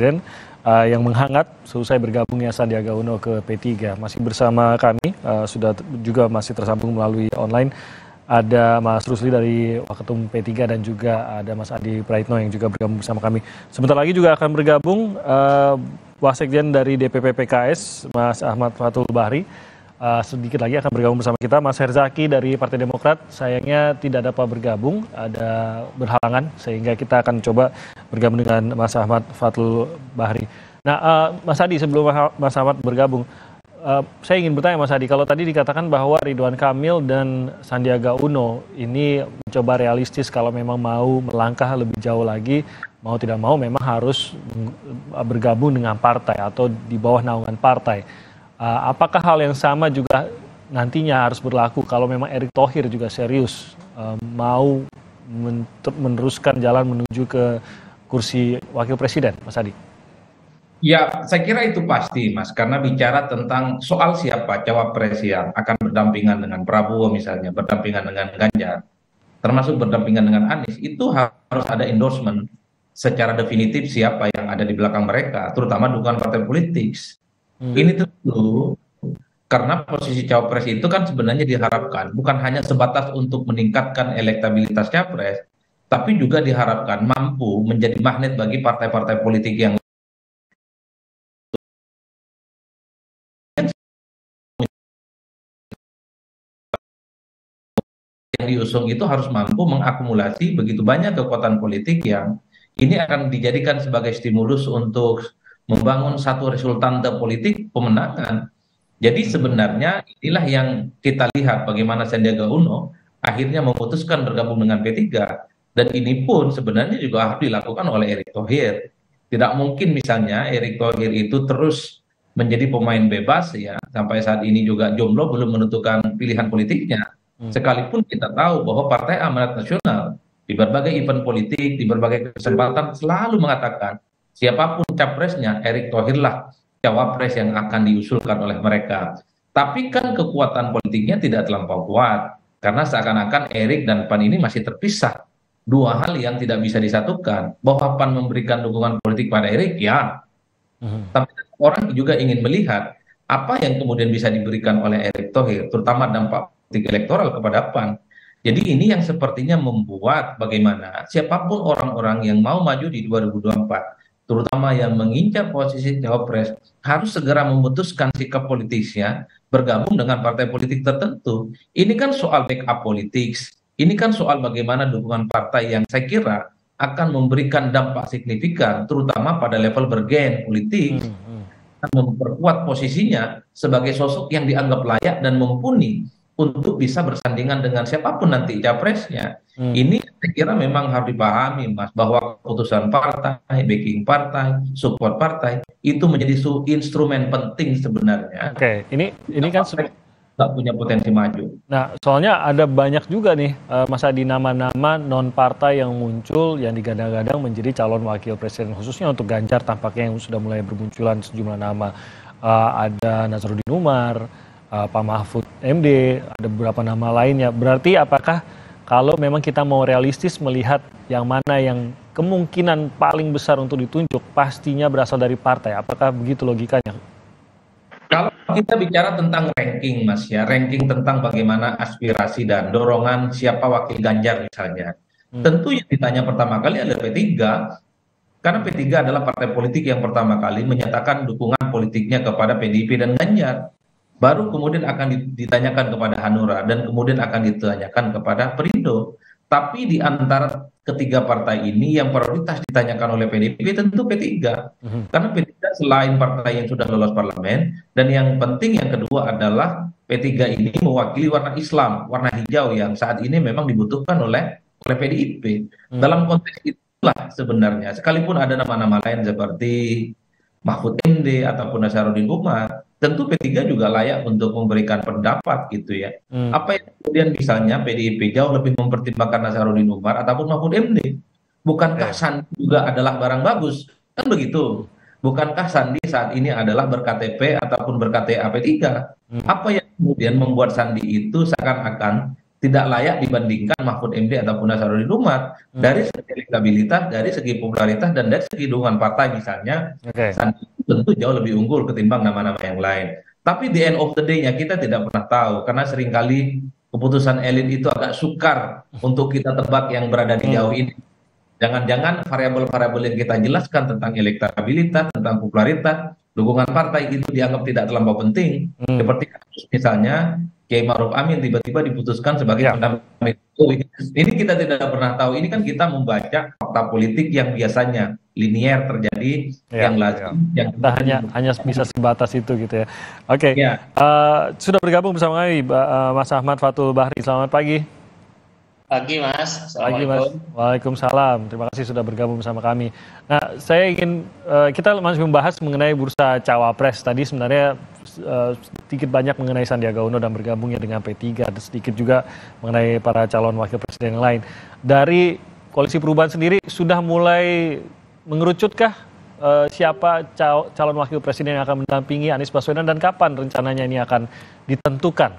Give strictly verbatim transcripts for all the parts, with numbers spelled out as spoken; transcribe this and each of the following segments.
Presiden uh, yang menghangat selesai bergabungnya Sandiaga Uno ke P tiga. Masih bersama kami, uh, sudah juga masih tersambung melalui online. Ada Mas Rusli dari Waketum P tiga dan juga ada Mas Adi Praitno yang juga bergabung bersama kami. Sebentar lagi juga akan bergabung uh, Wasekjen dari D P P P K S, Mas Ahmad Fathul Bahri. Uh, sedikit lagi akan bergabung bersama kita Mas Herzaki dari Partai Demokrat. Sayangnya tidak dapat bergabung, ada berhalangan, sehingga kita akan coba bergabung dengan Mas Ahmad Fathul Bahri. Nah, uh, Mas Adi, sebelum Mas Ahmad bergabung, uh, saya ingin bertanya Mas Adi, kalau tadi dikatakan bahwa Ridwan Kamil dan Sandiaga Uno ini mencoba realistis kalau memang mau melangkah lebih jauh lagi, mau tidak mau memang harus bergabung dengan partai atau di bawah naungan partai. Uh, apakah hal yang sama juga nantinya harus berlaku kalau memang Erick Thohir juga serius uh, mau meneruskan jalan menuju ke kursi wakil presiden, Mas Adi? Ya, saya kira itu pasti, Mas, karena bicara tentang soal siapa cawapres yang akan berdampingan dengan Prabowo misalnya, berdampingan dengan Ganjar, termasuk berdampingan dengan Anies, itu harus ada endorsement secara definitif siapa yang ada di belakang mereka, terutama dukungan partai politik. Hmm. Ini tentu karena posisi cawapres itu kan sebenarnya diharapkan bukan hanya sebatas untuk meningkatkan elektabilitas capres, tapi juga diharapkan mampu menjadi magnet bagi partai-partai politik yang yang diusung itu harus mampu mengakumulasi begitu banyak kekuatan politik yang ini akan dijadikan sebagai stimulus untuk membangun satu resultante politik pemenangan. Jadi sebenarnya inilah yang kita lihat bagaimana Sandiaga Uno akhirnya memutuskan bergabung dengan P tiga. Dan ini pun sebenarnya juga harus dilakukan oleh Erick Thohir. Tidak mungkin misalnya Erick Thohir itu terus menjadi pemain bebas ya, sampai saat ini juga jomblo belum menentukan pilihan politiknya. Sekalipun kita tahu bahwa Partai Amanat Nasional di berbagai event politik, di berbagai kesempatan selalu mengatakan siapapun capresnya, Erick Thohir lah cawapres yang akan diusulkan oleh mereka. Tapi kan kekuatan politiknya tidak terlampau kuat, karena seakan-akan Erick dan Pan ini masih terpisah. Dua hal yang tidak bisa disatukan. Bahwa Pan memberikan dukungan politik pada Erick, ya. Hmm. Tapi orang juga ingin melihat apa yang kemudian bisa diberikan oleh Erick Thohir, terutama dampak politik elektoral kepada Pan. Jadi ini yang sepertinya membuat bagaimana siapapun orang-orang yang mau maju di dua ribu dua puluh empat, terutama yang mengincar posisi cawapres, harus segera memutuskan sikap politisnya bergabung dengan partai politik tertentu. Ini kan soal backup politik, ini kan soal bagaimana dukungan partai yang saya kira akan memberikan dampak signifikan, terutama pada level bergen politik, hmm, hmm. memperkuat posisinya sebagai sosok yang dianggap layak dan mumpuni untuk bisa bersandingan dengan siapapun nanti capresnya. Hmm. Ini saya kira memang harus dipahami, Mas, bahwa keputusan partai, backing partai, support partai itu menjadi instrumen penting sebenarnya. Oke, okay. ini ini kan nggak punya potensi maju. Nah, soalnya ada banyak juga nih, uh, Mas Adi, nama-nama non partai yang muncul yang digadang-gadang menjadi calon wakil presiden, khususnya untuk Ganjar tampaknya yang sudah mulai bermunculan sejumlah nama. Uh, ada Nazarudin Umar, uh, Pak Mahfud M D, ada beberapa nama lainnya. Berarti apakah kalau memang kita mau realistis melihat yang mana yang kemungkinan paling besar untuk ditunjuk pastinya berasal dari partai? Apakah begitu logikanya? Kalau kita bicara tentang ranking, Mas, ya, ranking tentang bagaimana aspirasi dan dorongan siapa wakil Ganjar misalnya, hmm. tentu yang ditanya pertama kali adalah P tiga, karena P tiga adalah partai politik yang pertama kali menyatakan dukungan politiknya kepada P D I P dan Ganjar. Baru kemudian akan ditanyakan kepada Hanura dan kemudian akan ditanyakan kepada Perindo. Tapi di antara ketiga partai ini yang prioritas ditanyakan oleh P D I P tentu P tiga. Mm-hmm. Karena P tiga selain partai yang sudah lolos parlemen, dan yang penting yang kedua adalah P tiga ini mewakili warna Islam, warna hijau yang saat ini memang dibutuhkan oleh oleh P D I P. Mm-hmm. Dalam konteks itulah sebenarnya, sekalipun ada nama-nama lain seperti Mahfud M D ataupun Nazarudin Umar, tentu P tiga juga layak untuk memberikan pendapat gitu ya. Hmm. Apa yang kemudian misalnya P D I P jauh lebih mempertimbangkan Nazarudin Umar ataupun Mahfud M D? Bukankah Sandi juga adalah barang bagus? Kan begitu. Bukankah Sandi saat ini adalah ber-K T P ataupun ber-K T A P tiga? Hmm. Apa yang kemudian membuat Sandi itu seakan-akan tidak layak dibandingkan Mahfud M D ataupun Nasaruddin Umar Hmm. dari segi elektabilitas, dari segi popularitas dan dari segi dukungan partai misalnya. Oke. Sandi tentu jauh lebih unggul ketimbang nama-nama yang lain. Tapi di end of the day-nya kita tidak pernah tahu karena seringkali keputusan elit itu agak sukar untuk kita tebak yang berada di jauh Hmm. ini. Jangan-jangan variabel-variabel yang kita jelaskan tentang elektabilitas, tentang popularitas, dukungan partai itu dianggap tidak terlampau penting. Hmm. Seperti kasus misalnya Kiai Ma'ruf Amin tiba-tiba diputuskan sebagai Ya. pendamping Jokowi. Ini kita tidak pernah tahu. Ini kan kita membaca fakta politik yang biasanya linier terjadi, Ya, yang lazim, yang Kita hanya hanya bisa sebatas itu gitu ya. Oke. Ya. Eh, sudah bergabung bersama kami Ba- eh, Mas Ahmad Fathul Bahri. Selamat pagi. Pagi Mas, Pagi Mas. Assalamualaikum. Waalaikumsalam. Terima kasih sudah bergabung bersama kami. Nah, saya ingin eh, kita masih membahas mengenai bursa cawapres. Tadi sebenarnya eh, sedikit banyak mengenai Sandiaga Uno dan bergabungnya dengan P tiga, dan sedikit juga mengenai para calon wakil presiden yang lain. Dari Koalisi Perubahan sendiri sudah mulai mengerucutkah eh, siapa cal- calon wakil presiden yang akan mendampingi Anies Baswedan dan kapan rencananya ini akan ditentukan?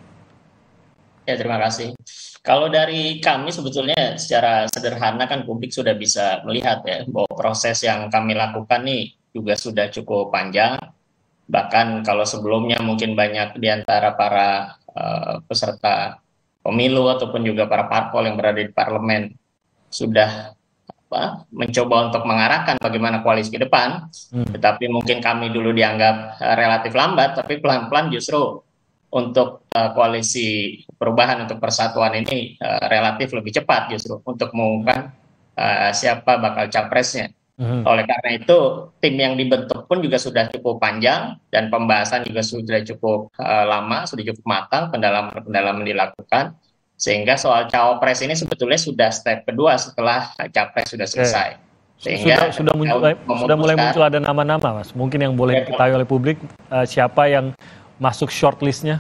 Ya, terima kasih. Kalau dari kami sebetulnya secara sederhana kan publik sudah bisa melihat ya bahwa proses yang kami lakukan nih juga sudah cukup panjang. Bahkan kalau sebelumnya mungkin banyak di antara para uh, peserta pemilu ataupun juga para parpol yang berada di parlemen sudah apa, mencoba untuk mengarahkan bagaimana koalisi ke depan. Hmm. Tetapi mungkin kami dulu dianggap uh, relatif lambat, tapi pelan-pelan justru untuk uh, koalisi perubahan untuk persatuan ini uh, relatif lebih cepat justru untuk mengumumkan uh, siapa bakal capresnya. Mhm. Oleh karena itu tim yang dibentuk pun juga sudah cukup panjang dan pembahasan juga sudah cukup uh, lama, sudah cukup matang, pendalaman-pendalaman dilakukan sehingga soal cawapres ini sebetulnya sudah step kedua setelah uh, capres sudah selesai. Sudah Sehingga sudah mulai sudah mulai muncul ada nama-nama Mas. Mungkin yang boleh Ya, diketahui oleh publik eh, siapa yang masuk shortlistnya?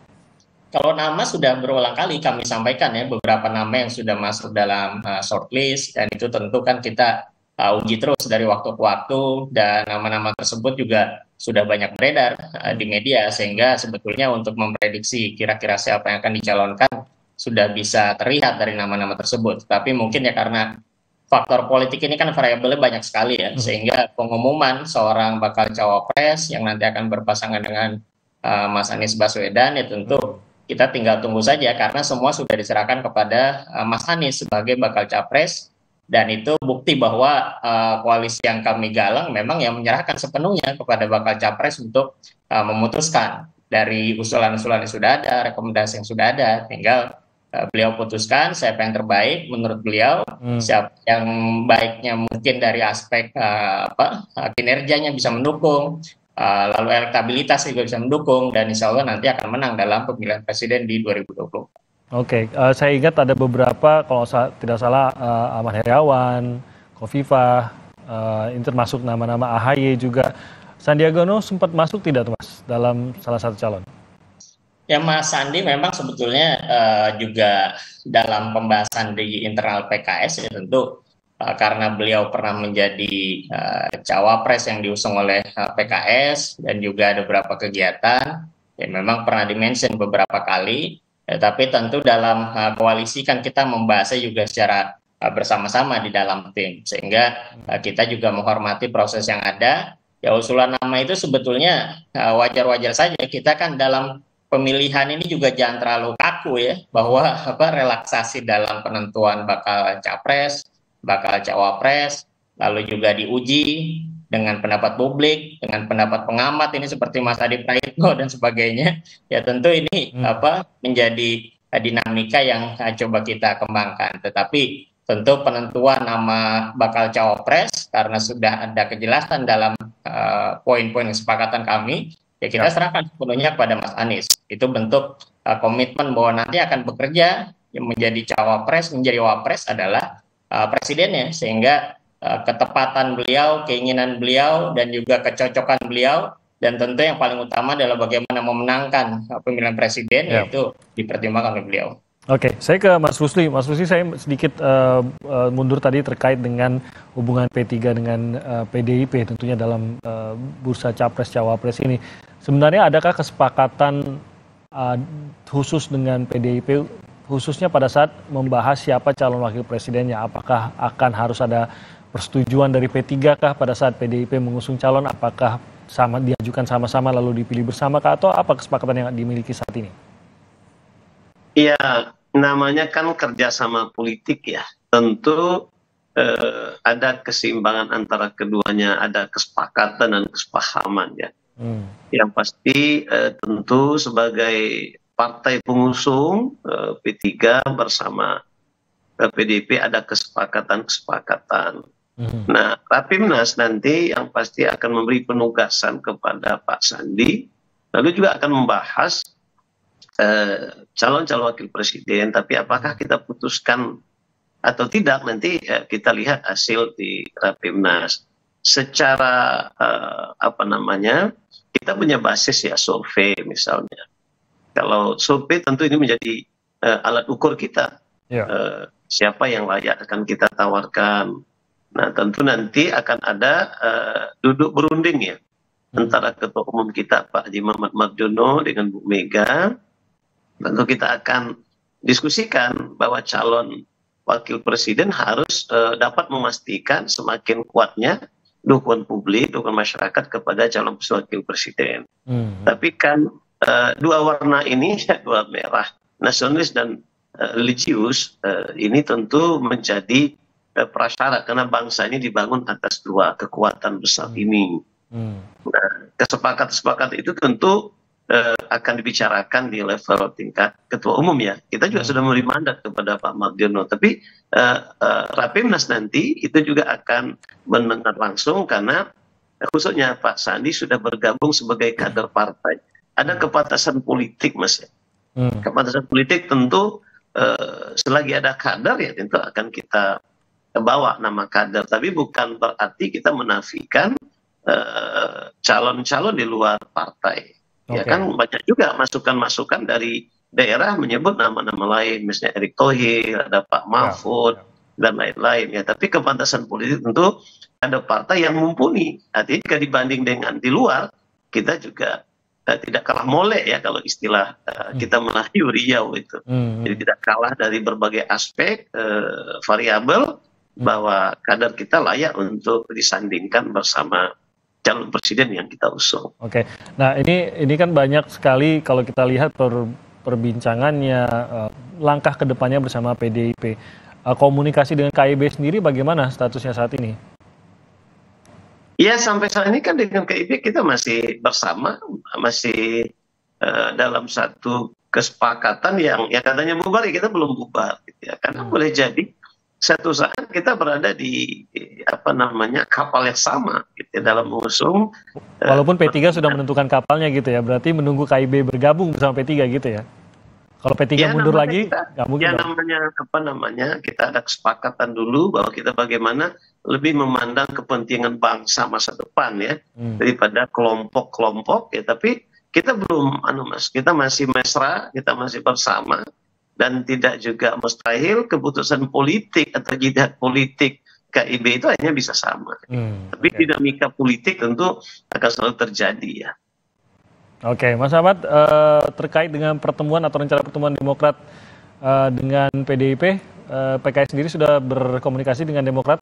Kalau nama sudah berulang kali kami sampaikan ya beberapa nama yang sudah masuk dalam uh, shortlist dan itu tentu kan kita uh, uji terus dari waktu ke waktu dan nama-nama tersebut juga sudah banyak beredar uh, di media sehingga sebetulnya untuk memprediksi kira-kira siapa yang akan dicalonkan sudah bisa terlihat dari nama-nama tersebut. Tapi mungkin ya karena faktor politik ini kan variabelnya banyak sekali ya sehingga pengumuman seorang bakal cawapres yang nanti akan berpasangan dengan uh, Mas Anies Baswedan ya tentu kita tinggal tunggu saja karena semua sudah diserahkan kepada uh, Mas Anies sebagai bakal capres dan itu bukti bahwa uh, koalisi yang kami galang memang yang menyerahkan sepenuhnya kepada bakal capres untuk uh, memutuskan dari usulan-usulan yang sudah ada, rekomendasi yang sudah ada, tinggal uh, beliau putuskan siapa yang terbaik menurut beliau, Hmm. siapa yang baiknya mungkin dari aspek uh, apa uh, kinerjanya bisa mendukung. Uh, lalu elektabilitas juga bisa mendukung dan insya Allah nanti akan menang dalam pemilihan presiden di dua ribu dua puluh. Oke, eh, saya ingat ada beberapa kalau sa- tidak salah eh, Ahmad Heriawan, Khofifah, eh, ini termasuk nama-nama A H Y juga. Sandiaga Uno sempat masuk tidak tuh Mas dalam salah satu calon? Ya Mas Sandi memang sebetulnya uh, juga dalam pembahasan di internal P K S ya tentu uh, karena beliau pernah menjadi uh, cawapres yang diusung oleh uh, P K S dan juga ada beberapa kegiatan ya memang pernah dimention beberapa kali ya, tapi tentu dalam uh, koalisi kan kita membahasnya juga secara uh, bersama-sama di dalam tim sehingga uh, kita juga menghormati proses yang ada ya usulan nama itu sebetulnya uh, wajar-wajar saja kita kan dalam pemilihan ini juga jangan terlalu kaku ya bahwa apa relaksasi dalam penentuan bakal capres, bakal cawapres, lalu juga diuji dengan pendapat publik, dengan pendapat pengamat ini seperti Mas Adi Praitno dan sebagainya. Ya tentu ini hmm. apa menjadi dinamika yang uh, coba kita kembangkan. Tetapi tentu penentuan nama bakal cawapres karena sudah ada kejelasan dalam uh, poin-poin kesepakatan kami. Ya kita serahkan sepenuhnya kepada Mas Anies. Itu bentuk uh, komitmen bahwa nanti akan bekerja yang menjadi cawapres, menjadi wapres adalah uh, presidennya. Sehingga uh, ketepatan beliau, keinginan beliau, dan juga kecocokan beliau, dan tentu yang paling utama adalah bagaimana memenangkan uh, pemilihan presiden, ya. Yaitu dipertimbangkan oleh beliau. Oke, saya ke Mas Rusli. Mas Rusli, saya sedikit uh, uh, mundur tadi terkait dengan hubungan P tiga dengan uh, P D I P tentunya dalam uh, bursa capres-cawapres ini. Sebenarnya adakah kesepakatan uh, khusus dengan P D I P khususnya pada saat membahas siapa calon wakil presidennya. Apakah akan harus ada persetujuan dari P tiga kah pada saat P D I P mengusung calon? Apakah sama diajukan sama-sama lalu dipilih bersama kah, atau apa kesepakatan yang dimiliki saat ini? Ya, namanya kan kerjasama politik ya. Tentu eh, ada keseimbangan antara keduanya, ada kesepakatan dan kesepahaman ya. Hmm. Yang pasti eh, tentu sebagai partai pengusung eh, P tiga bersama eh, P D I P ada kesepakatan-kesepakatan. Hmm. Nah, Rapimnas nanti yang pasti akan memberi penugasan kepada Pak Sandi, lalu juga akan membahas calon-calon eh, wakil presiden. Tapi apakah kita putuskan atau tidak nanti eh, kita lihat hasil di Rapimnas. Secara eh, apa namanya, kita punya basis ya survei misalnya. Kalau survei tentu ini menjadi uh, alat ukur kita, yeah. uh, siapa yang layak akan kita tawarkan. Nah tentu nanti akan ada uh, duduk berunding ya, hmm. antara ketua umum kita Pak Haji Mamat Mardiono dengan Bu Mega. Tentu kita akan diskusikan bahwa calon wakil presiden harus uh, dapat memastikan semakin kuatnya dukungan publik, dukungan masyarakat kepada calon wakil presiden. Hmm. Tapi kan Uh, dua warna ini, dua merah, nasionalis dan uh, religius, uh, ini tentu menjadi uh, prasyarat karena bangsa ini dibangun atas dua kekuatan besar hmm. ini. Hmm. Nah, kesepakatan-kesepakatan itu tentu uh, akan dibicarakan di level tingkat ketua umum ya. Kita juga hmm. sudah memberi mandat kepada Pak Mardiono, tapi uh, uh, Rapimnas nanti itu juga akan mendengar langsung karena uh, khususnya Pak Sandi sudah bergabung sebagai kader partai. Ada kebatasan politik, Mas. Hmm. Kebatasan politik tentu eh, selagi ada kader ya tentu akan kita bawa nama kader. Tapi bukan berarti kita menafikan calon-calon eh, di luar partai. Okay. Ya kan banyak juga masukan-masukan dari daerah menyebut nama-nama lain, misalnya Erick Thohir, ada Pak Mahfud, ya, ya. dan lain-lain. Ya, tapi kebatasan politik tentu ada partai yang mumpuni. Artinya jika dibanding dengan di luar, kita juga Uh, tidak kalah molek ya kalau istilah uh, hmm. kita Melayu Riau itu. Hmm. Jadi tidak kalah dari berbagai aspek uh, variabel hmm. bahwa kader kita layak untuk disandingkan bersama calon presiden yang kita usung. Oke, nah ini ini kan banyak sekali kalau kita lihat per, perbincangannya uh, langkah kedepannya bersama P D I P. Uh, komunikasi dengan K I B sendiri bagaimana statusnya saat ini? Ya sampai saat ini kan dengan K I B kita masih bersama, masih uh, dalam satu kesepakatan yang ya katanya bubar ya kita belum bubar gitu ya. Karena hmm. boleh jadi satu saat kita berada di, di apa namanya kapal yang sama gitu ya, dalam mengusung. Walaupun uh, P tiga sudah menentukan kapalnya gitu ya, berarti menunggu K I B bergabung bersama P tiga gitu ya. Kalau P tiga ya, mundur lagi, nggak mungkin. Ya namanya apa namanya kita ada kesepakatan dulu bahwa kita bagaimana lebih memandang kepentingan bangsa masa depan ya hmm. daripada kelompok-kelompok ya. Tapi kita belum, anu mas, kita masih mesra, kita masih bersama dan tidak juga mustahil keputusan politik atau jihad politik K I B itu hanya bisa sama. Hmm. Tapi okay. dinamika politik tentu akan selalu terjadi ya. Oke, Mas Ahmad, uh, terkait dengan pertemuan atau rencana pertemuan Demokrat uh, dengan P D I P, uh, P K S sendiri sudah berkomunikasi dengan Demokrat?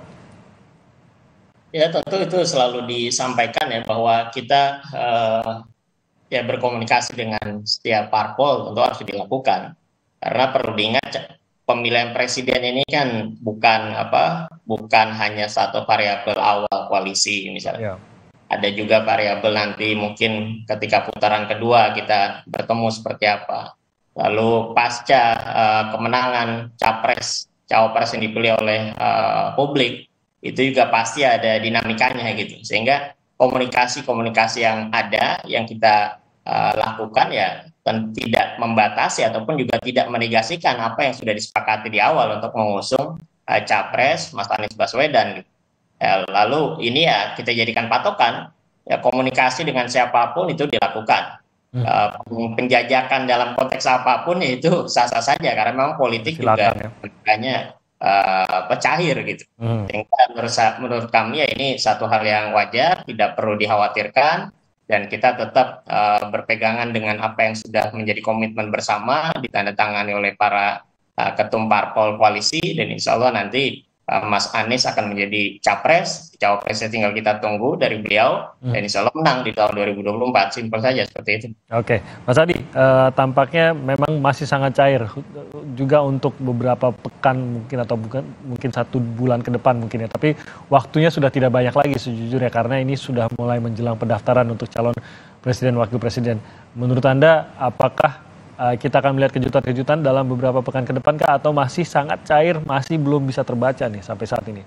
Ya, tentu itu selalu disampaikan ya bahwa kita uh, ya berkomunikasi dengan setiap parpol tentu harus dilakukan. Karena perlu diingat pemilihan presiden ini kan bukan apa, bukan hanya satu variabel awal koalisi misalnya. Ya. Ada juga variabel nanti mungkin ketika putaran kedua kita bertemu seperti apa. Lalu pasca uh, kemenangan capres, cawapres yang dipilih oleh uh, publik, itu juga pasti ada dinamikanya gitu. Sehingga komunikasi-komunikasi yang ada, yang kita uh, lakukan ya tidak membatasi ataupun juga tidak menegasikan apa yang sudah disepakati di awal untuk mengusung uh, capres Mas Anies Baswedan gitu. Ya, lalu ini ya kita jadikan patokan, ya komunikasi dengan siapapun itu dilakukan. Hmm. Uh, penjajakan dalam konteks apapun ya itu sah-sah saja karena memang politik Silakan, juga makanya ya. uh, cair gitu. Hmm. Sehingga menurut, menurut kami ya ini satu hal yang wajar, tidak perlu dikhawatirkan dan kita tetap uh, berpegangan dengan apa yang sudah menjadi komitmen bersama ditandatangani oleh para uh, ketum parpol koalisi, dan insya Allah nanti uh, Mas Anies akan menjadi capres. Cawapresnya tinggal kita tunggu dari beliau, hmm. dan insya Allah menang di tahun dua ribu dua puluh empat. Simpel saja seperti itu. Oke, Mas Adi, uh, tampaknya memang masih sangat cair juga untuk beberapa pekan mungkin atau bukan mungkin satu bulan ke depan mungkin ya. Tapi waktunya sudah tidak banyak lagi sejujurnya karena ini sudah mulai menjelang pendaftaran untuk calon presiden wakil presiden. Menurut Anda, apakah uh, kita akan melihat kejutan-kejutan dalam beberapa pekan ke depan kah, atau masih sangat cair, masih belum bisa terbaca nih sampai saat ini?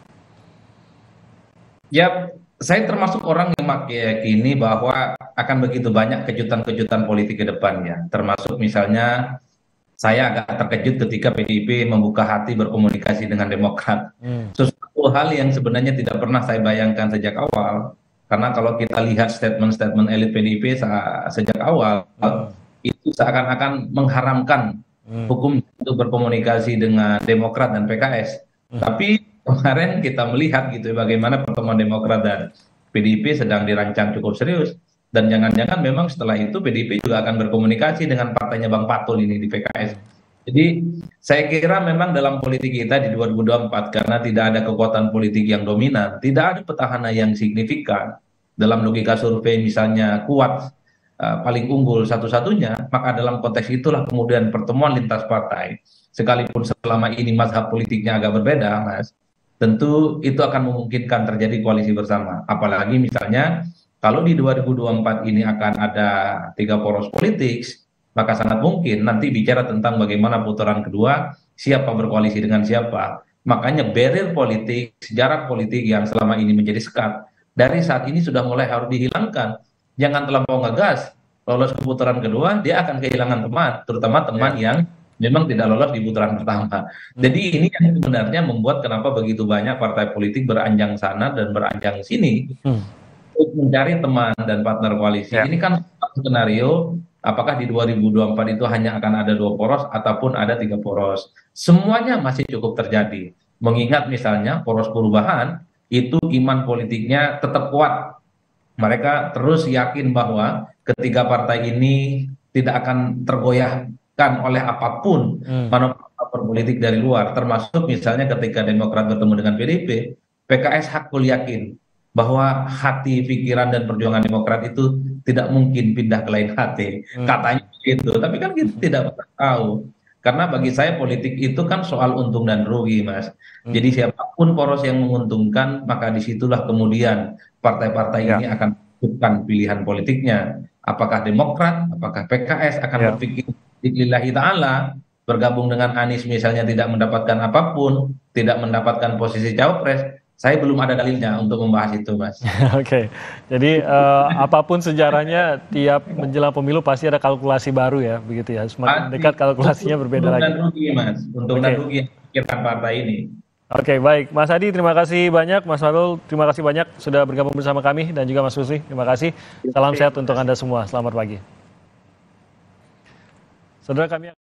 Ya, saya termasuk orang yang meyakini bahwa akan begitu banyak kejutan-kejutan politik ke depannya. Termasuk misalnya saya agak terkejut ketika P D I P membuka hati berkomunikasi dengan Demokrat. Hmm. Sesuatu hal yang sebenarnya tidak pernah saya bayangkan sejak awal. Karena kalau kita lihat statement-statement elit P D I P sejak awal, hmm. itu seakan-akan mengharamkan hmm. hukum untuk berkomunikasi dengan Demokrat dan P K S. Hmm. Tapi kemarin kita melihat gitu bagaimana pertemuan Demokrat dan P D I P sedang dirancang cukup serius. Dan jangan-jangan memang setelah itu P D I P juga akan berkomunikasi dengan partainya Bang Patul ini di P K S. Jadi saya kira memang dalam politik kita di dua ribu dua puluh empat karena tidak ada kekuatan politik yang dominan, tidak ada petahana yang signifikan dalam logika survei misalnya kuat uh, paling unggul satu-satunya, maka dalam konteks itulah kemudian pertemuan lintas partai, sekalipun selama ini mazhab politiknya agak berbeda, Mas, tentu itu akan memungkinkan terjadi koalisi bersama. Apalagi misalnya kalau di dua ribu dua puluh empat ini akan ada tiga poros politik, maka sangat mungkin nanti bicara tentang bagaimana putaran kedua, siapa berkoalisi dengan siapa. Makanya barrier politik, sejarah politik yang selama ini menjadi sekat, dari saat ini sudah mulai harus dihilangkan. Jangan terlampau ngegas, lolos ke putaran kedua, dia akan kehilangan teman, terutama teman ya. yang memang tidak lolos di putaran pertama. Hmm. Jadi ini yang sebenarnya membuat kenapa begitu banyak partai politik beranjang sana dan beranjang sini. Hmm. Untuk mencari teman dan partner koalisi. Ya. Ini kan skenario apakah di dua ribu dua puluh empat itu hanya akan ada dua poros ataupun ada tiga poros. Semuanya masih cukup terjadi. Mengingat misalnya poros perubahan itu iman politiknya tetap kuat. Mereka terus yakin bahwa ketiga partai ini tidak akan tergoyahkan oleh apapun hmm. manuver politik dari luar. Termasuk misalnya ketika Demokrat bertemu dengan P D I P, P K S hakul yakin bahwa hati, pikiran, dan perjuangan Demokrat itu tidak mungkin pindah ke lain hati. Hmm. Katanya begitu, tapi kan kita tidak pernah tahu. Karena bagi saya politik itu kan soal untung dan rugi, Mas. Hmm. Jadi siapapun poros yang menguntungkan, maka disitulah kemudian partai-partai ya. ini akan menentukan pilihan politiknya. Apakah Demokrat, apakah P K S akan ya. berpikir lillahi ta'ala, bergabung dengan Anies misalnya tidak mendapatkan apapun, tidak mendapatkan posisi cawapres. Saya belum ada dalilnya untuk membahas itu, Mas. Oke, okay. Jadi uh, apapun sejarahnya, tiap menjelang pemilu pasti ada kalkulasi baru ya, begitu ya. Semakin dekat kalkulasinya berbeda lagi. Untung dan rugi, Mas. Untung okay. dan rugi yang pikirkan partai ini. Oke, okay, baik. Mas Adi, terima kasih banyak. Mas Fahrul, terima kasih banyak sudah bergabung bersama kami. Dan juga Mas Rusli, terima kasih. Salam sehat untuk Anda semua. Selamat pagi. Saudara kami